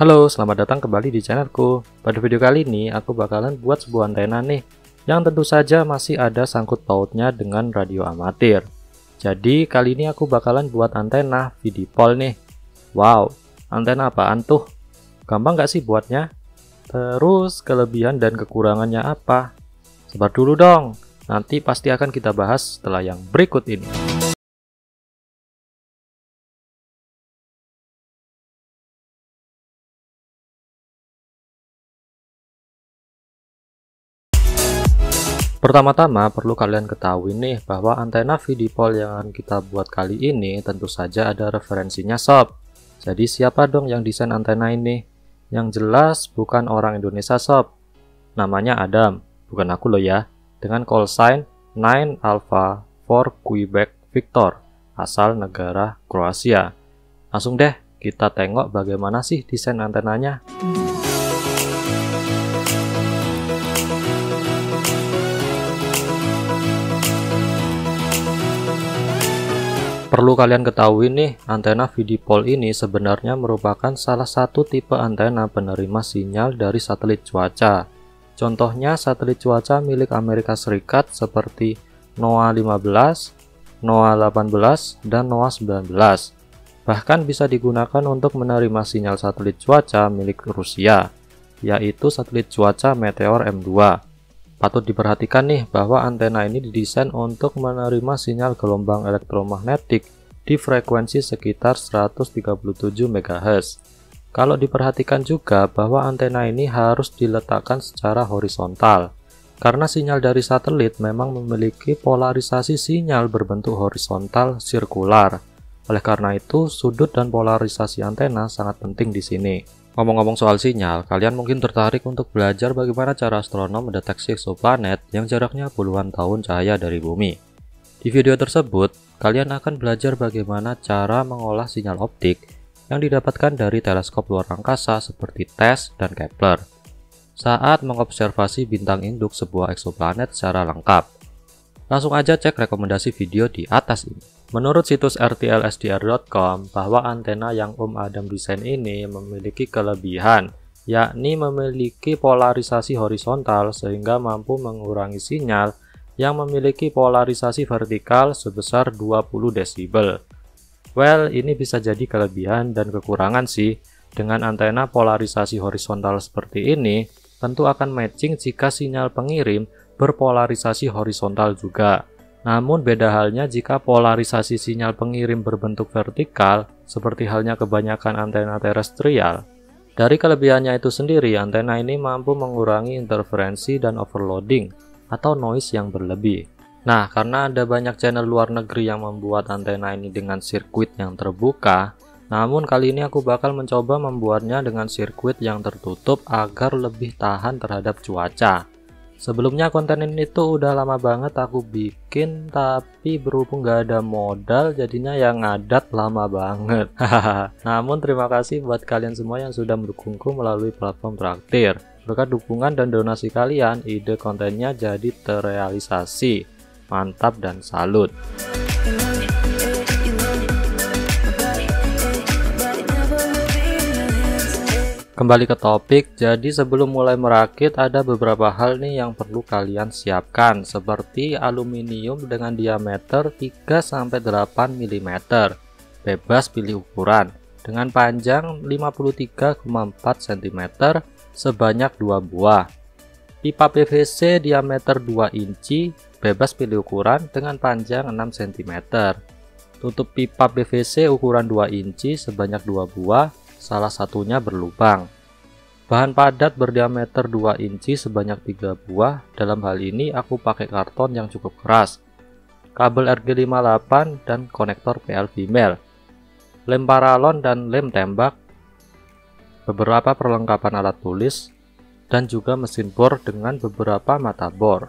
Halo, selamat datang kembali di channelku. Pada video kali ini, aku bakalan buat sebuah antena nih, yang tentu saja masih ada sangkut pautnya dengan radio amatir. Jadi, kali ini aku bakalan buat antena V-dipole nih. Wow, antena apaan tuh? Gampang gak sih buatnya? Terus, kelebihan dan kekurangannya apa? Sabar dulu dong, nanti pasti akan kita bahas setelah yang berikut ini. Pertama-tama perlu kalian ketahui nih bahwa antena V-dipole yang akan kita buat kali ini tentu saja ada referensinya sob. Jadi siapa dong yang desain antena ini? Yang jelas bukan orang Indonesia sob. Namanya Adam, bukan aku loh ya. Dengan call sign 9 Alpha 4 Quebec Victor, asal negara Kroasia. Langsung deh kita tengok bagaimana sih desain antenanya. Perlu kalian ketahui nih, antena V-dipole ini sebenarnya merupakan salah satu tipe antena penerima sinyal dari satelit cuaca. Contohnya satelit cuaca milik Amerika Serikat seperti NOAA 15, NOAA 18, dan NOAA 19. Bahkan bisa digunakan untuk menerima sinyal satelit cuaca milik Rusia, yaitu satelit cuaca Meteor M2. Patut diperhatikan nih bahwa antena ini didesain untuk menerima sinyal gelombang elektromagnetik di frekuensi sekitar 137 MHz. Kalau diperhatikan juga bahwa antena ini harus diletakkan secara horizontal, karena sinyal dari satelit memang memiliki polarisasi sinyal berbentuk horizontal sirkular. Oleh karena itu, sudut dan polarisasi antena sangat penting di sini. Ngomong-ngomong soal sinyal, kalian mungkin tertarik untuk belajar bagaimana cara astronom mendeteksi eksoplanet yang jaraknya puluhan tahun cahaya dari bumi. Di video tersebut, kalian akan belajar bagaimana cara mengolah sinyal optik yang didapatkan dari teleskop luar angkasa seperti TESS dan Kepler saat mengobservasi bintang induk sebuah eksoplanet secara lengkap. Langsung aja cek rekomendasi video di atas ini. Menurut situs rtlsdr.com, bahwa antena yang Adam desain ini memiliki kelebihan, yakni memiliki polarisasi horizontal sehingga mampu mengurangi sinyal yang memiliki polarisasi vertikal sebesar 20 desibel. Well, ini bisa jadi kelebihan dan kekurangan sih. Dengan antena polarisasi horizontal seperti ini, tentu akan matching jika sinyal pengirim berpolarisasi horizontal juga. Namun beda halnya jika polarisasi sinyal pengirim berbentuk vertikal, seperti halnya kebanyakan antena terestrial. Dari kelebihannya itu sendiri, antena ini mampu mengurangi interferensi dan overloading atau noise yang berlebih. Nah, karena ada banyak channel luar negeri yang membuat antena ini dengan sirkuit yang terbuka, namun kali ini aku bakal mencoba membuatnya dengan sirkuit yang tertutup agar lebih tahan terhadap cuaca. Sebelumnya konten ini tuh udah lama banget aku bikin, tapi berhubung gak ada modal jadinya yang ngadat lama banget. Namun terima kasih buat kalian semua yang sudah mendukungku melalui platform Traktir. Berkat dukungan dan donasi kalian, ide kontennya jadi terrealisasi. Mantap dan salut. Kembali ke topik, jadi sebelum mulai merakit ada beberapa hal nih yang perlu kalian siapkan, seperti aluminium dengan diameter 3-8 mm, bebas pilih ukuran, dengan panjang 53,4 cm sebanyak 2 buah. Pipa PVC diameter 2 inci, bebas pilih ukuran dengan panjang 6 cm. Tutup pipa PVC ukuran 2 inci sebanyak 2 buah, salah satunya berlubang. Bahan padat berdiameter 2 inci sebanyak 3 buah, dalam hal ini aku pakai karton yang cukup keras. Kabel RG58 dan konektor PL female. Lem paralon dan lem tembak. Beberapa perlengkapan alat tulis, dan juga mesin bor dengan beberapa mata bor.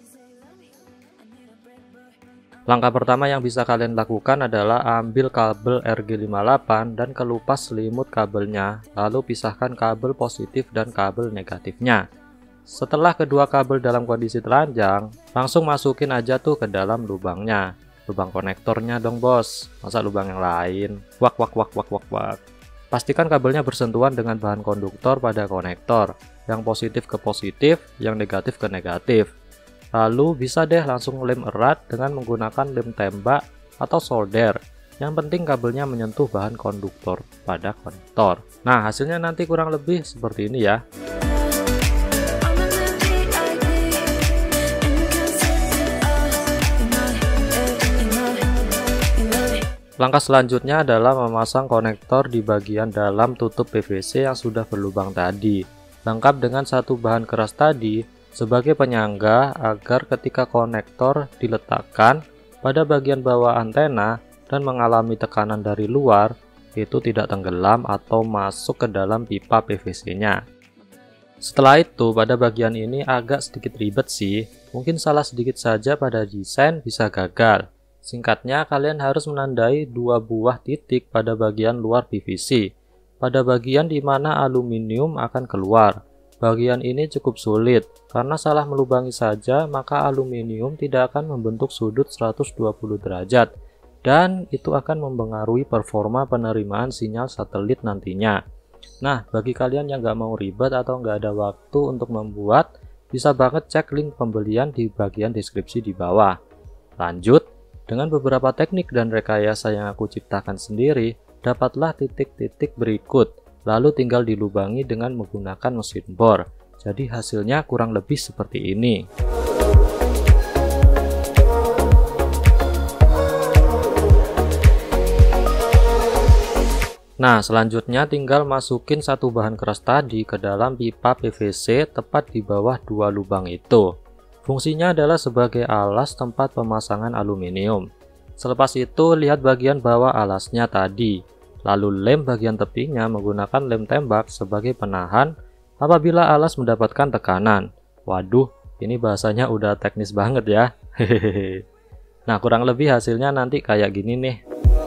Langkah pertama yang bisa kalian lakukan adalah ambil kabel RG58 dan kelupas selimut kabelnya, lalu pisahkan kabel positif dan kabel negatifnya. Setelah kedua kabel dalam kondisi telanjang, langsung masukin aja tuh ke dalam lubangnya. Lubang konektornya dong bos, masa lubang yang lain? Wak. Pastikan kabelnya bersentuhan dengan bahan konduktor pada konektor, yang positif ke positif, yang negatif ke negatif. Lalu bisa deh langsung lem erat dengan menggunakan lem tembak atau solder. Yang penting kabelnya menyentuh bahan konduktor pada konektor. Nah, hasilnya nanti kurang lebih seperti ini ya. Langkah selanjutnya adalah memasang konektor di bagian dalam tutup PVC yang sudah berlubang tadi, lengkap dengan satu bahan keras tadi sebagai penyangga agar ketika konektor diletakkan pada bagian bawah antena dan mengalami tekanan dari luar, itu tidak tenggelam atau masuk ke dalam pipa PVC-nya. Setelah itu, pada bagian ini agak sedikit ribet sih, mungkin salah sedikit saja pada desain bisa gagal. Singkatnya, kalian harus menandai dua buah titik pada bagian luar PVC, pada bagian di mana aluminium akan keluar. Bagian ini cukup sulit, karena salah melubangi saja maka aluminium tidak akan membentuk sudut 120 derajat, dan itu akan mempengaruhi performa penerimaan sinyal satelit nantinya. Nah, bagi kalian yang nggak mau ribet atau nggak ada waktu untuk membuat, bisa banget cek link pembelian di bagian deskripsi di bawah. Lanjut, dengan beberapa teknik dan rekayasa yang aku ciptakan sendiri, dapatlah titik-titik berikut, lalu tinggal dilubangi dengan menggunakan mesin bor. Jadi hasilnya kurang lebih seperti ini. Nah, selanjutnya tinggal masukin satu bahan keras tadi ke dalam pipa PVC tepat di bawah dua lubang itu. Fungsinya adalah sebagai alas tempat pemasangan aluminium. Selepas itu, lihat bagian bawah alasnya tadi. Lalu lem bagian tepinya menggunakan lem tembak sebagai penahan apabila alas mendapatkan tekanan. Waduh, ini bahasanya udah teknis banget ya. Hehehe. Nah, kurang lebih hasilnya nanti kayak gini nih.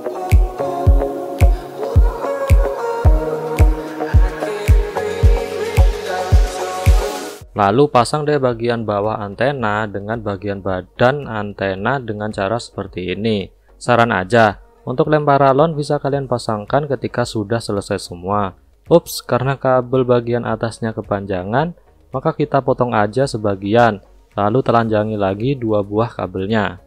Lalu pasang deh bagian bawah antena dengan bagian badan antena dengan cara seperti ini. Saran aja, untuk lem paralon bisa kalian pasangkan ketika sudah selesai semua. Ups, karena kabel bagian atasnya kepanjangan, maka kita potong aja sebagian, lalu telanjangi lagi dua buah kabelnya.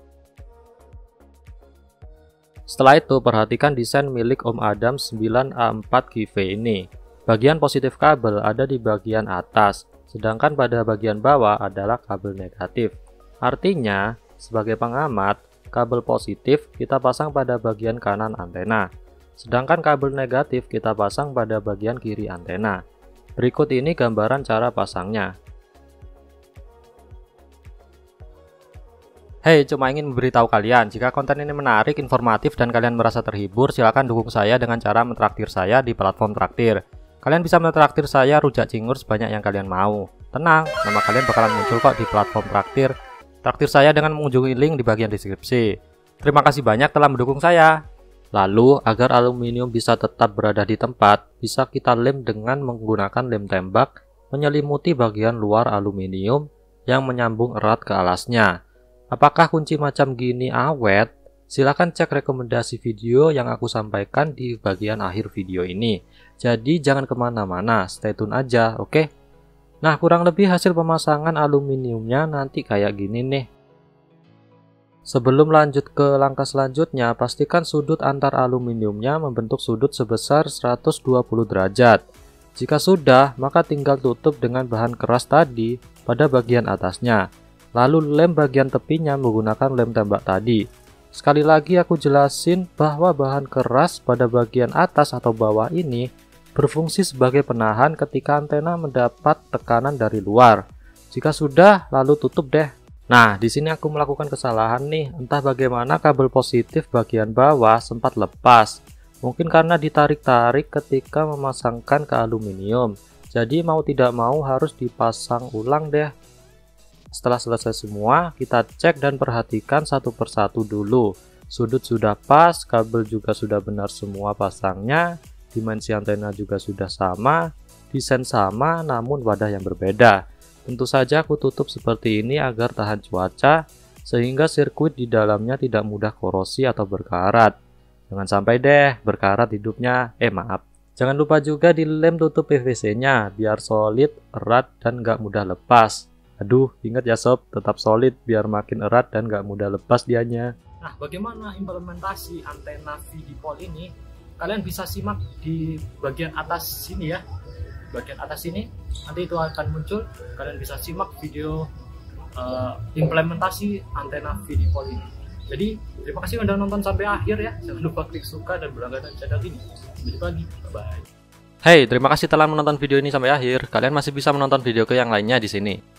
Setelah itu, perhatikan desain milik Om Adam 9A4GV ini. Bagian positif kabel ada di bagian atas, sedangkan pada bagian bawah adalah kabel negatif. Artinya, sebagai pengamat, kabel positif kita pasang pada bagian kanan antena, sedangkan kabel negatif kita pasang pada bagian kiri antena. Berikut ini gambaran cara pasangnya. Hey, cuma ingin memberitahu kalian, jika konten ini menarik, informatif, dan kalian merasa terhibur, silakan dukung saya dengan cara mentraktir saya di platform traktir. Kalian bisa mentraktir saya rujak cingur sebanyak yang kalian mau. Tenang, nama kalian bakalan muncul kok di platform traktir. Traktir saya dengan mengunjungi link di bagian deskripsi. Terima kasih banyak telah mendukung saya. Lalu, agar aluminium bisa tetap berada di tempat, bisa kita lem dengan menggunakan lem tembak, menyelimuti bagian luar aluminium yang menyambung erat ke alasnya. Apakah kunci macam gini awet? Silahkan cek rekomendasi video yang aku sampaikan di bagian akhir video ini. Jadi jangan kemana-mana, stay tune aja, oke? Nah, kurang lebih hasil pemasangan aluminiumnya nanti kayak gini nih. Sebelum lanjut ke langkah selanjutnya, pastikan sudut antar aluminiumnya membentuk sudut sebesar 120 derajat. Jika sudah, maka tinggal tutup dengan bahan keras tadi pada bagian atasnya. Lalu lem bagian tepinya menggunakan lem tembak tadi. Sekali lagi aku jelasin bahwa bahan keras pada bagian atas atau bawah ini berfungsi sebagai penahan ketika antena mendapat tekanan dari luar. Jika sudah, lalu tutup deh. Nah, di sini aku melakukan kesalahan nih, entah bagaimana kabel positif bagian bawah sempat lepas. Mungkin karena ditarik-tarik ketika memasangkan ke aluminium. Jadi mau tidak mau harus dipasang ulang deh. Setelah selesai semua, kita cek dan perhatikan satu persatu dulu. Sudut sudah pas, kabel juga sudah benar semua pasangnya, dimensi antena juga sudah sama, desain sama, namun wadah yang berbeda. Tentu saja aku tutup seperti ini agar tahan cuaca, sehingga sirkuit di dalamnya tidak mudah korosi atau berkarat. Jangan sampai deh berkarat hidupnya, Jangan lupa juga dilem tutup PVC-nya biar solid, erat, dan nggak mudah lepas. Aduh, ingat ya sob, tetap solid biar makin erat dan nggak mudah lepas dianya. Nah, bagaimana implementasi antena VDPOL ini? Kalian bisa simak di bagian atas sini ya. Bagian atas ini nanti itu akan muncul. Kalian bisa simak video implementasi antena VDPOL ini. Jadi terima kasih udah nonton sampai akhir ya. Jangan lupa klik suka dan berlangganan channel ini. Sampai jumpa lagi. Bye. Hey, terima kasih telah menonton video ini sampai akhir. Kalian masih bisa menonton video ke yang lainnya di sini.